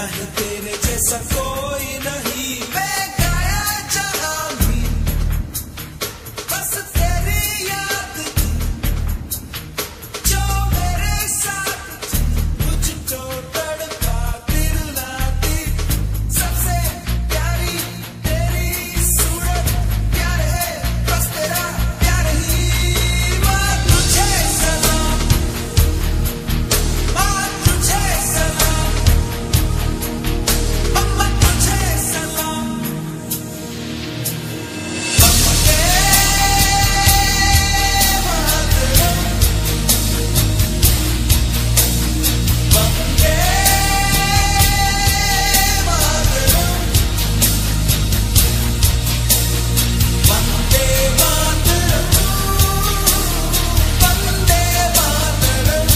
चाहे तेरे जैसा कोई नहीं, मैं गाया जहां भी बस तेरी याद थी, जो मेरे साथ थी, मुझको तड़पा दिल लाती, सबसे प्यारी तेरी सूरत, प्यार है बस तेरा प्यार ही। माँ तुझे सलाम, माँ तुझे सलाम, अम्मा तुझे सलाम, वंदे मातरम, वंदे मातरम, वंदे मातरम, वंदे मातरम,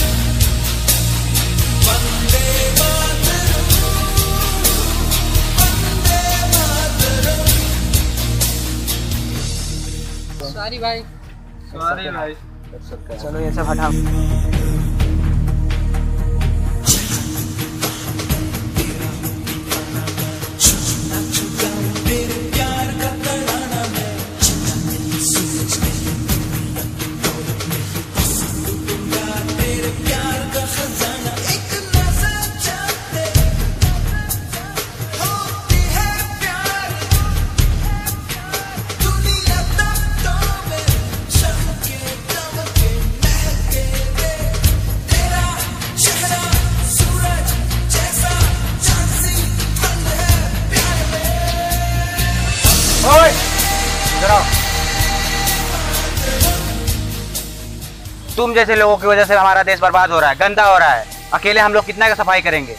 वंदे मातरम, वंदे मातरम। सॉरी भाई। सॉरी भाई। चलो ये सब हटाओ। ना चुकाऊं तेरे प्यार का तराना मैं, तेरी सूरज नहीं, दौलत नहीं, दूंगा तेरे प्यार का खजाना। एक नजर चाहते होती है प्यार, दुनिया तख्तों में चमके दमके महके दे, तेरा चेहरा सूरज जैसा, चांद सी ठंड है प्यार में। ओए इधर आओ। तुम जैसे लोगों की वजह से हमारा देश बर्बाद हो रहा है, गंदा हो रहा है। अकेले हम लोग कितना का सफाई करेंगे?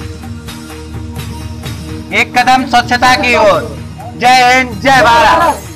एक कदम स्वच्छता की ओर। जय हिंद, जय भारत।